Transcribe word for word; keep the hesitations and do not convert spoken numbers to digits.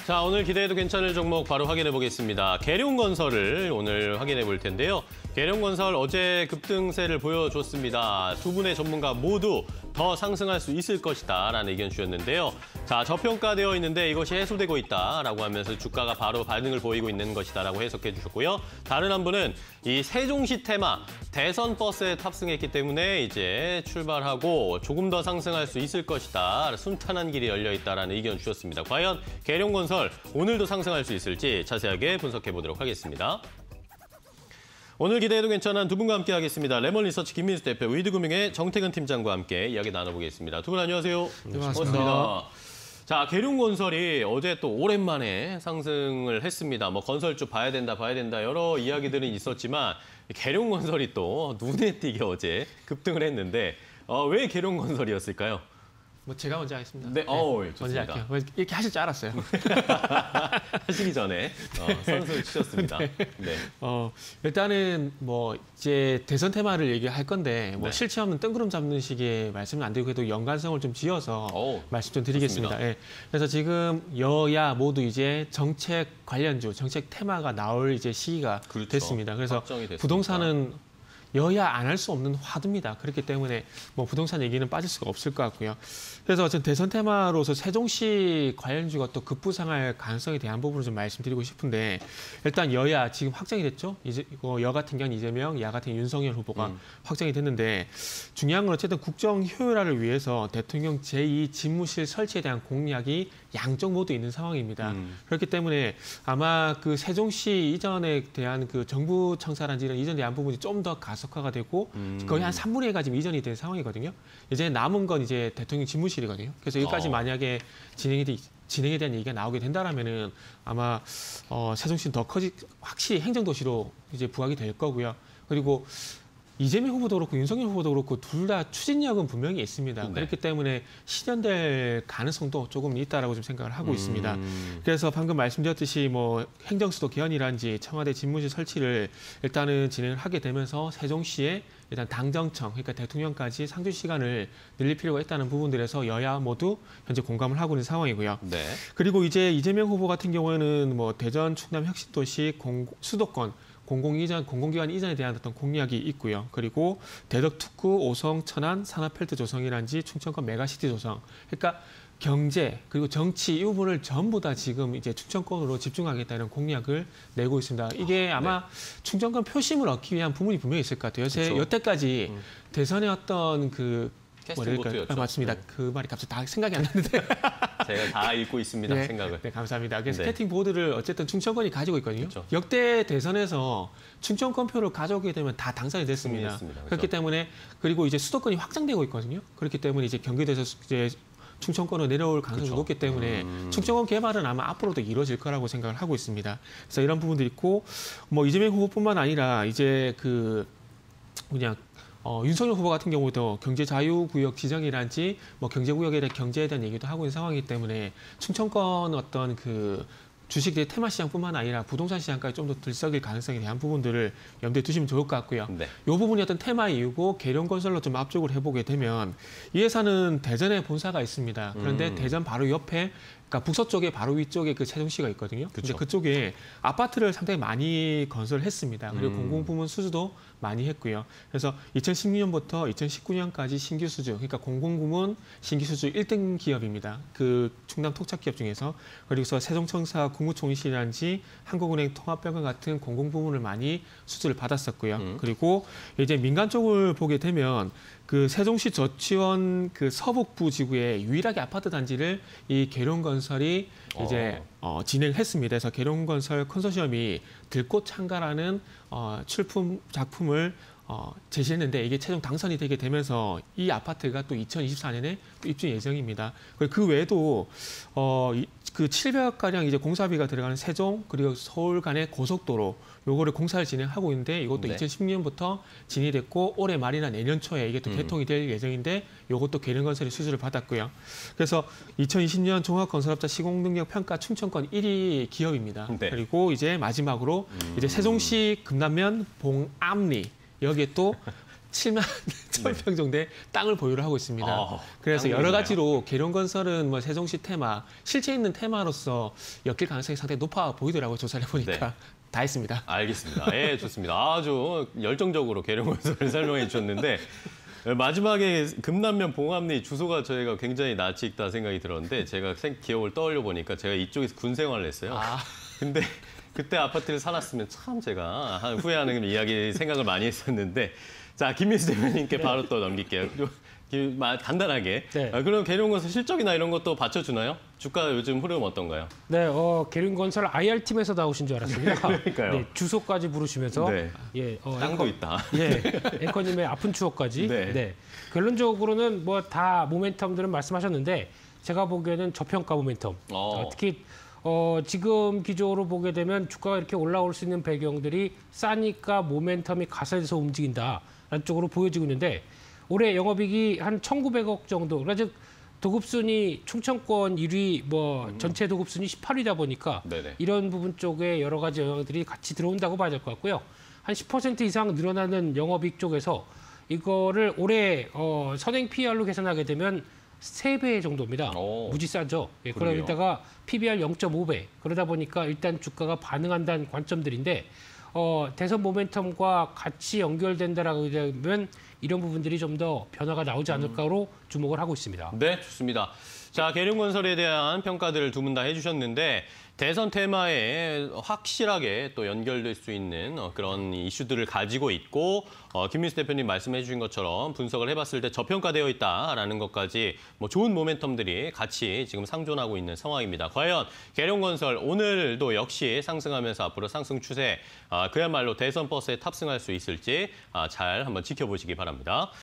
자, 오늘 기대해도 괜찮을 종목 바로 확인해 보겠습니다. 계룡건설을 오늘 확인해 볼 텐데요. 계룡건설 어제 급등세를 보여줬습니다. 두 분의 전문가 모두 더 상승할 수 있을 것이다 라는 의견 주셨는데요. 자, 저평가되어 있는데 이것이 해소되고 있다라고 하면서 주가가 바로 반응을 보이고 있는 것이다라고 해석해 주셨고요. 다른 한 분은 이 세종시 테마 대선 버스에 탑승했기 때문에 이제 출발하고 조금 더 상승할 수 있을 것이다. 순탄한 길이 열려 있다라는 의견 주셨습니다. 과연 계룡건설 오늘도 상승할 수 있을지 자세하게 분석해 보도록 하겠습니다. 오늘 기대해도 괜찮은 두 분과 함께 하겠습니다. 레몬리서치 김민수 대표, 위드금융의 정태근 팀장과 함께 이야기 나눠보겠습니다. 두 분 안녕하세요. 네, 반갑습니다. 자, 계룡건설이 어제 또 오랜만에 상승을 했습니다. 뭐 건설주 봐야 된다, 봐야 된다 여러 이야기들은 있었지만 계룡건설이 또 눈에 띄게 어제 급등을 했는데 어, 왜 계룡건설이었을까요? 뭐 제가 먼저 하겠습니다. 네, 어, 먼저 좋습니다. 할게요. 이렇게 하실 줄 알았어요. 하시기 전에 어, 선수를 치셨습니다. 네. 네. 어, 일단은 뭐 이제 대선 테마를 얘기할 건데 뭐 네. 실체 없는 뜬구름 잡는 식의 말씀은 안 드리고 그래도 연관성을 좀 지어서 오, 말씀 좀 드리겠습니다. 예. 그래서 지금 여야 모두 이제 정책 관련주, 정책 테마가 나올 이제 시기가 그렇죠. 됐습니다. 그래서 확정이 됐으니까. 부동산은 여야 안 할 수 없는 화두입니다. 그렇기 때문에 뭐 부동산 얘기는 빠질 수가 없을 것 같고요. 그래서 전 대선 테마로서 세종시 관련주가 또 급부상할 가능성에 대한 부분을 좀 말씀드리고 싶은데 일단 여야 지금 확정이 됐죠. 이제 이거 여 같은 경우는 이재명, 야 같은 경우는 윤석열 후보가 음. 확정이 됐는데 중요한 건 어쨌든 국정 효율화를 위해서 대통령 제이 집무실 설치에 대한 공약이 양쪽 모두 있는 상황입니다. 음. 그렇기 때문에 아마 그 세종시 이전에 대한 그 정부 청사란지 이런 이전에 대한 부분이 좀 더 가속화가 되고 음. 거의 한 삼분의 일가 지금 이전이 된 상황이거든요. 이제 남은 건 이제 대통령 집무실이거든요. 그래서 여기까지 어. 만약에 진행이 돼, 진행에 대한 얘기가 나오게 된다라면은 아마 어, 세종시는 더 커지 확실히 행정도시로 이제 부각이 될 거고요. 그리고 이재명 후보도 그렇고 윤석열 후보도 그렇고 둘 다 추진력은 분명히 있습니다. 네. 그렇기 때문에 실현될 가능성도 조금 있다라고 좀 생각을 하고 음. 있습니다. 그래서 방금 말씀드렸듯이 뭐 행정수도 개헌이란지 청와대 집무실 설치를 일단은 진행을 하게 되면서 세종시에 일단 당정청, 그러니까 대통령까지 상주 시간을 늘릴 필요가 있다는 부분들에서 여야 모두 현재 공감을 하고 있는 상황이고요. 네. 그리고 이제 이재명 후보 같은 경우에는 뭐 대전, 충남 혁신도시, 공, 수도권 공공 이전, 공공기관 이전에 대한 어떤 공약이 있고요. 그리고 대덕 특구, 오성, 천안, 산업펠트 조성이란지 충청권 메가시티 조성. 그러니까 경제 그리고 정치 이 부분을 전부 다 지금 이제 충청권으로 집중하겠다는 공약을 내고 있습니다. 이게 아마 네. 충청권 표심을 얻기 위한 부분이 분명히 있을 것 같아요. 그렇죠. 여태까지 음. 대선의 어떤 그 뭐랄까 맞습니다. 네. 그 말이 갑자기 다 생각이 안 나는데 제가 다 읽고 있습니다. 네, 생각을. 네, 감사합니다. 그래서 네. 스케이팅 보드를 어쨌든 충청권이 가지고 있거든요. 그렇죠. 역대 대선에서 충청권 표를 가져오게 되면 다 당선이 됐습니다. 그렇죠. 그렇기 때문에 그리고 이제 수도권이 확장되고 있거든요. 그렇기 때문에 이제 경기도에서 이제 충청권으로 내려올 가능성이 그렇죠. 높기 때문에 음. 충청권 개발은 아마 앞으로도 이루어질 거라고 생각을 하고 있습니다. 그래서 이런 부분들이 있고 뭐 이재명 후보뿐만 아니라 이제 그 그냥 어, 윤석열 후보 같은 경우도 경제 자유구역 지정이란지 뭐 경제구역에 대한 경제에 대한 얘기도 하고 있는 상황이기 때문에 충청권 어떤 그 주식의 테마 시장뿐만 아니라 부동산 시장까지 좀 더 들썩일 가능성에 대한 부분들을 염두에 두시면 좋을 것 같고요. 네. 이 부분이 어떤 테마 이유고 계룡건설로 좀 압축을 해보게 되면 이 회사는 대전에 본사가 있습니다. 그런데 음. 대전 바로 옆에 그러니까 북서쪽에 바로 위쪽에 그 세종시가 있거든요. 그쵸. 근데 그쪽에 아파트를 상당히 많이 건설했습니다. 그리고 음. 공공부문 수주도 많이 했고요. 그래서 이천십육 년부터 이천십구 년까지 신규 수주, 그러니까 공공부문 신규 수주 일 등 기업입니다. 그 충남 토착 기업 중에서. 그리고서 세종청사 국무총리실이란지 한국은행 통합병원 같은 공공부문을 많이 수주를 받았었고요. 음. 그리고 이제 민간 쪽을 보게 되면 그 세종시 저치원 그 서북부 지구에 유일하게 아파트 단지를 이 계룡건설이 이제 어, 진행했습니다. 그래서 계룡건설 컨소시엄이 들꽃 창가라는 어, 출품 작품을 어, 제시했는데 이게 최종 당선이 되게 되면서 이 아파트가 또 이천이십사 년에 또 입주 예정입니다. 그리고 그 외에도 어, 이, 그 칠백억 가량 이제 공사비가 들어가는 세종 그리고 서울 간의 고속도로 요거를 공사를 진행하고 있는데 이것도 네. 이천십 년부터 진행이 됐고 올해 말이나 내년 초에 이게 또 음. 개통이 될 예정인데 요것도 계룡건설이 수주를 받았고요. 그래서 이천이십 년 종합건설업자 시공능력 평가 충청권 일 위 기업입니다. 네. 그리고 이제 마지막으로 음. 이제 세종시 금남면 봉암리 여기에 또 칠만 천 평 정도의 땅을 보유를 하고 있습니다. 아, 그래서 땅이 여러 있나요? 가지로 계룡건설은 뭐 세종시 테마, 실제 있는 테마로서 엮일 가능성이 상당히 높아 보이더라고요. 조사를 해보니까. 네. 다 했습니다. 알겠습니다. 예, 좋습니다. 아주 열정적으로 계룡건설을 설명해 주셨는데 마지막에 금남면 봉암리 주소가 저희가 굉장히 낯이 익다 생각이 들었는데 제가 생, 기억을 떠올려 보니까 제가 이쪽에서 군 생활을 했어요. 아. 근데 그때 아파트를 살았으면 참 제가 한 후회하는 이야기 생각을 많이 했었는데 자 김민수 대표님께 바로 또 넘길게요. 기- 마- 간단하게. 네. 아, 그럼 계룡건설 실적이나 이런 것도 받쳐주나요? 주가 요즘 흐름 어떤가요? 네, 어, 계룡건설 아이알팀에서 나오신 줄 알았습니다. 그러니까요. 네, 주소까지 부르시면서 네. 예, 어, 땅도 앵커, 있다. 예, 앵커님의 아픈 추억까지. 네. 네. 결론적으로는 뭐 다 모멘텀들은 말씀하셨는데 제가 보기에는 저평가 모멘텀. 어. 어, 특히 어, 지금 기조로 보게 되면 주가가 이렇게 올라올 수 있는 배경들이 싸니까 모멘텀이 가설에서 움직인다라는 쪽으로 보여지고 있는데 올해 영업이익이 한 천구백억 정도. 그러니까 즉 도급순위 충청권 일 위 뭐 전체 도급순위 십팔 위다 보니까 네네. 이런 부분 쪽에 여러 가지 영향들이 같이 들어온다고 봐야 될 것 같고요. 한 십 퍼센트 이상 늘어나는 영업이익 쪽에서 이거를 올해 어, 선행 피이알로 계산하게 되면 세 배 정도입니다. 오. 무지 싸죠. 예, 그러게요. 그러다가 피비알 영 점 오 배. 그러다 보니까 일단 주가가 반응한다는 관점들인데 어, 대선 모멘텀과 같이 연결된다라고 되면 이런 부분들이 좀 더 변화가 나오지 않을까로 주목을 하고 있습니다. 네, 좋습니다. 자, 계룡건설에 대한 평가들을 두 분 다 해주셨는데 대선 테마에 확실하게 또 연결될 수 있는 어, 그런 이슈들을 가지고 있고 어, 김민수 대표님 말씀해 주신 것처럼 분석을 해봤을 때 저평가되어 있다라는 것까지 뭐 좋은 모멘텀들이 같이 지금 상존하고 있는 상황입니다. 과연 계룡건설 오늘도 역시 상승하면서 앞으로 상승 추세 아, 그야말로 대선 버스에 탑승할 수 있을지 아, 잘 한번 지켜보시기 바랍니다.